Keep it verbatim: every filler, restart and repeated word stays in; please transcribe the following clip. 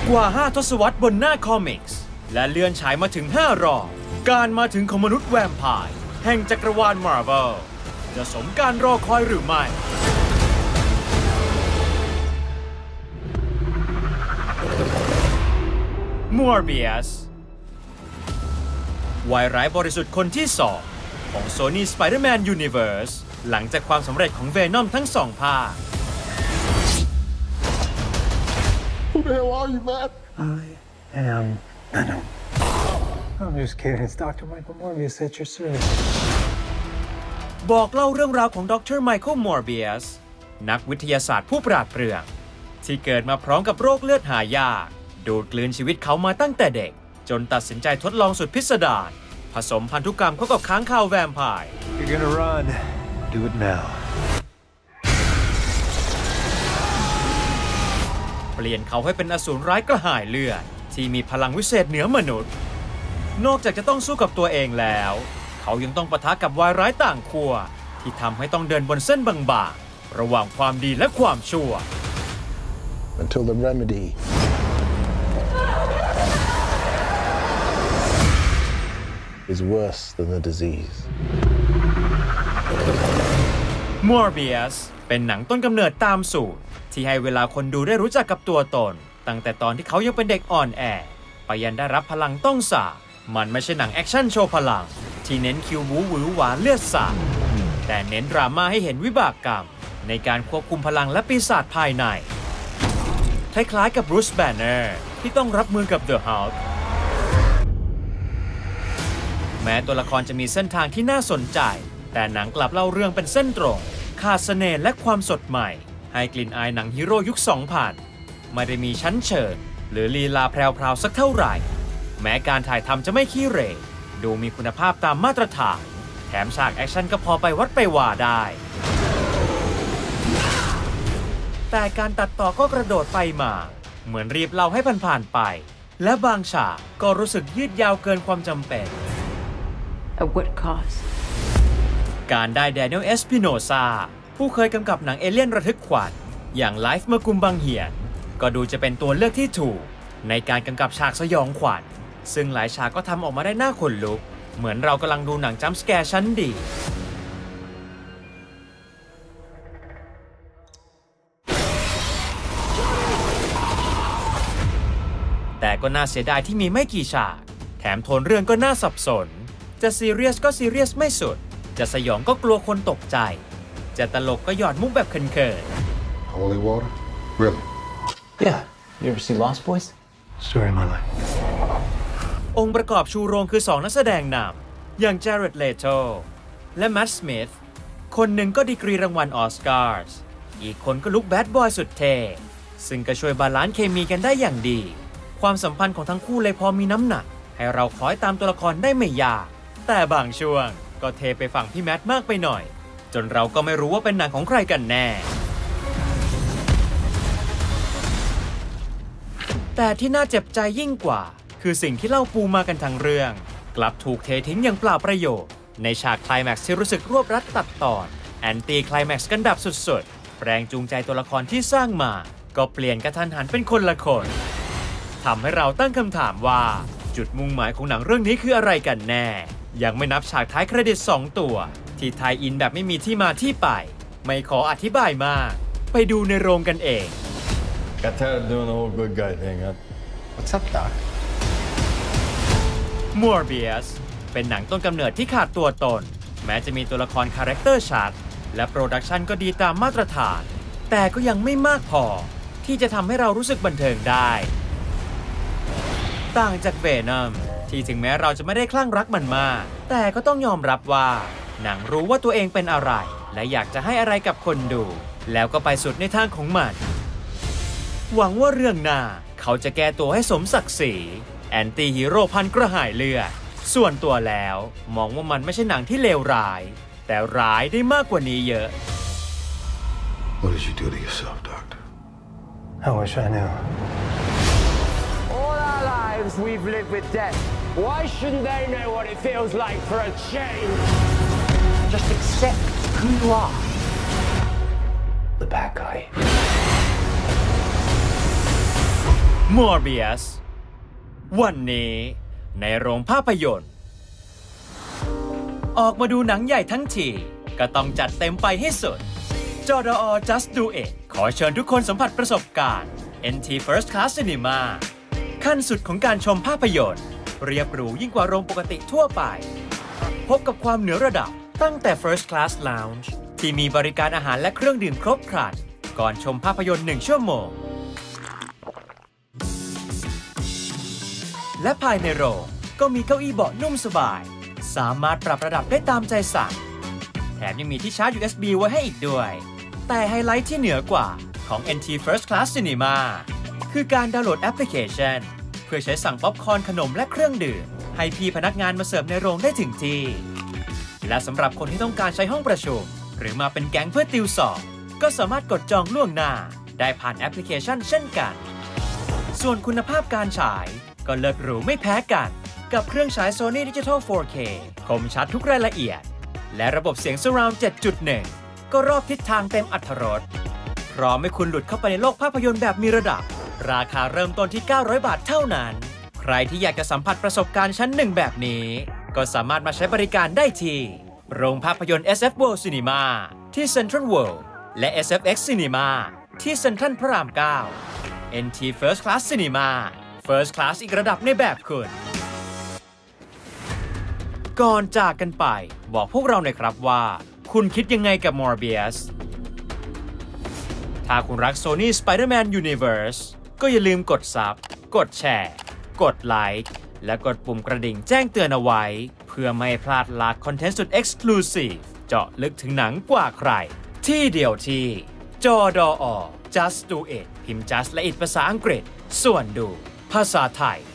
กว่าห้าทศวรรษบนหน้าคอมิกส์และเลื่อนฉายมาถึงห้ารอบการมาถึงของมนุษย์แวมไพร์แห่งจักรวาลมาร์เวลจะสมการรอคอยหรือไม่มอร์เบียสวายร้ายบริสุทธิ์คนที่สองของ Sony Spider-Man Universe หลังจากความสำเร็จของ Venom ทั้งสองภาค Who the hell are you, man? I am Venom. I'm just kidding. It's Doctor Michael Morbius at your service. บอกเล่าเรื่องราวของดร. Michael Morbius นักวิทยาศาสตร์ผู้ปราดเปรื่องที่เกิดมาพร้อมกับโรคเลือดหายากดูดกลืนชีวิตเขามาตั้งแต่เด็กจนตัดสินใจทดลองสุดพิสดารผสมพันธุกรรมเข้ากับค้างคาวแวมไพร์ You're gonna run. Do it now. เปลี่ยนเขาให้เป็นอสูรร้ายกระหายเลือดที่มีพลังวิเศษเหนือมนุษย์นอกจากจะต้องสู้กับตัวเองแล้วเขายังต้องปะทะกับวายร้ายต่างขั้วที่ทำให้ต้องเดินบนเส้นบางๆระหว่างความดีและความชั่ว Until the remedy is worse than the disease. Morbius เป็นหนังต้นกำเนิดตามสูตรที่ให้เวลาคนดูได้รู้จักกับตัวตนตั้งแต่ตอนที่เขายังเป็นเด็กอ่อนแอไปยันได้รับพลังต้องสามันไม่ใช่หนังแอคชั่นโชว์พลังที่เน้นคิวบูหวือหวาเลือดสาดแต่เน้นดราม่าให้เห็นวิบากกรรมในการควบคุมพลังและปีศาจภายในคล้ายๆกับบรูซ แบนเนอร์ที่ต้องรับมือกับเดอะฮัลค์แม้ตัวละครจะมีเส้นทางที่น่าสนใจแต่หนังกลับเล่าเรื่องเป็นเส้นตรงขาดเสน่ห์และความสดใหม่ให้กลิ่นอายหนังฮีโร่ยุค สองพัน ไม่ได้มีชั้นเชิงหรือลีลาแพรวๆสักเท่าไหร่แม้การถ่ายทำจะไม่ขี้เหร่ดูมีคุณภาพตามมาตรฐานแถมฉากแอคชั่นก็พอไปวัดไปว่าได้แต่การตัดต่อก็กระโดดไปมาเหมือนรีบเล่าให้ผ่านๆไปและบางฉากก็รู้สึกยืดยาวเกินความจำเป็น At what cost? การได้แดเนียล เอสปิโนซาผู้เคยกำกับหนังเอเลี่ยนระทึกขวัญอย่างไลฟ์เมอร์กุมบังเหียนก็ดูจะเป็นตัวเลือกที่ถูกในการกำกับฉากสยองขวัญซึ่งหลายฉากก็ทำออกมาได้น่าขนลุกเหมือนเรากำลังดูหนังจัมป์สแกร์ชั้นดีแต่ก็น่าเสียดายที่มีไม่กี่ฉากแถมโทนเรื่องก็น่าสับสนจะซีเรียสก็ซีเรียสไม่สุดจะสยองก็กลัวคนตกใจจะตลกก็หยอดมุกแบบเขินๆ Holy water? Really? Yeah. You ever see Lost Boys? Story of my life. องค์ประกอบชูโรงคือสองนักแสดงนำอย่าง Jared Leto และ Matt Smith คนหนึ่งก็ดีกรีรางวัลออสการ์อีกคนก็ลุคแบดบอยสุดเท่ซึ่งก็ช่วยบาลานซ์เคมีกันได้อย่างดีความสัมพันธ์ของทั้งคู่เลยพอมีน้ำหนักให้เราคอยตามตัวละครได้ไม่ยากแต่บางช่วงก็เทไปฝั่งพี่แมทมากไปหน่อยจนเราก็ไม่รู้ว่าเป็นหนังของใครกันแน่แต่ที่น่าเจ็บใจยิ่งกว่าคือสิ่งที่เล่าปูมากันทั้งเรื่องกลับถูกเททิ้งอย่างเปล่าประโยชน์ในฉากไคลแม็กซ์ที่รู้สึกรวบรัดตัดตอนแอนตี้ไคลแม็กซ์กันดับสุดๆแรงจูงใจตัวละครที่สร้างมาก็เปลี่ยนกระทันหันเป็นคนละคนทำให้เราตั้งคำถามว่าจุดมุ่งหมายของหนังเรื่องนี้คืออะไรกันแน่ยังไม่นับฉากท้ายเครดิตสองตัวที่ไทยอินแบบไม่มีที่มาที่ไปไม่ขออธิบายมากไปดูในโรงกันเอง Got tired of doing the whole good guy thing, huh? What's up, Doc? Morbius เป็นหนังต้นกำเนิดที่ขาดตัวตนแม้จะมีตัวละครคาแรคเตอร์ชัดและโปรดักชันก็ดีตามมาตรฐานแต่ก็ยังไม่มากพอที่จะทำให้เรารู้สึกบันเทิงได้ต่างจาก Venom ที่ถึงแม้เราจะไม่ได้คลั่งรักมันมากแต่ก็ต้องยอมรับว่าหนังรู้ว่าตัวเองเป็นอะไรและอยากจะให้อะไรกับคนดูแล้วก็ไปสุดในทางของมันหวังว่าเรื่องหน้าเขาจะแก้ตัวให้สมศักดิ์ศรีแอนตี้ฮีโร่พันกระหายเลือดส่วนตัวแล้วมองว่ามันไม่ใช่หนังที่เลวร้ายแต่ร้ายได้มากกว่านี้เยอะ What did you do to yourself, Doctor? I wish I knew. All our lives we've lived with death. Why shouldn't they know what it feels like for a change? Just accept who you are. The bad guy. Morbius วันนี้ในโรงภาพยนตร์ออกมาดูหนังใหญ่ทั้งทีก็ต้องจัดเต็มไปให้สุดจอ ดอ Just Do It ขอเชิญทุกคนสัมผัสประสบการณ์ เอ็น ที First Class Cinema ขั้นสุดของการชมภาพยนตร์เรียบหรูยิ่งกว่าโรงปกติทั่วไปพบกับความเหนือระดับตั้งแต่ First Class Lounge ที่มีบริการอาหารและเครื่องดื่มครบครันก่อนชมภาพยนตร์หนึ่งชั่วโมงและภายในโรงก็มีเก้าอี้เบาะนุ่มสบายสามารถปรับระดับได้ตามใจสั่งแถมยังมีที่ชาร์จ ยู เอส บี ไว้ให้อีกด้วยแต่ไฮไลท์ที่เหนือกว่าของ เอ็น ที First Class Cinema คือการดาวน์โหลดแอปพลิเคชันเพื่อใช้สั่งป๊อปคอร์นขนมและเครื่องดื่มให้พี่พนักงานมาเสิร์ฟในโรงได้ถึงที่และสำหรับคนที่ต้องการใช้ห้องประชุมหรือมาเป็นแก๊งเพื่อติวสอบก็สามารถกดจองล่วงหน้าได้ผ่านแอปพลิเคชันเช่นกันส่วนคุณภาพการฉายก็เลิศหรูไม่แพ้กันกับเครื่องฉาย Sony Digital โฟร์เค คมชัดทุกรายละเอียดและระบบเสียง Surround เจ็ดจุดหนึ่ง ก็รอบทิศทางเต็มอรรถรสพร้อมให้คุณหลุดเข้าไปในโลกภาพยนตร์แบบมีระดับราคาเริ่มต้นที่เก้าร้อยบาทเท่านั้นใครที่อยากจะสัมผัสประสบการณ์ชั้นหนึ่งแบบนี้ก็สามารถมาใช้บริการได้ที่โรงภาพยนตร์ เอส เอฟ World Cinema ที่ Central World และ เอส เอฟ เอ็กซ์ Cinema ที่เซ็นทรัลพระรามเก้า เอ็น ที First Class Cinema First Class อีกระดับในแบบคุณก่อนจากกันไปบอกพวกเราหน่อยครับว่าคุณคิดยังไงกับ Morbius ถ้าคุณรัก Sony Spider-Man Universe ก็อย่าลืมกด ซับ กดแชร์กดไลค์และกดปุ่มกระดิ่งแจ้งเตือนเอาไว้เพื่อไม่พลาดหลากคอนเทนต์สุด Exclusive เจาะลึกถึงหนังกว่าใครที่เดียวที่จอ ดอ Just Do It พิมพ์ Just และ It ภาษาอังกฤษส่วนดูภาษาไทย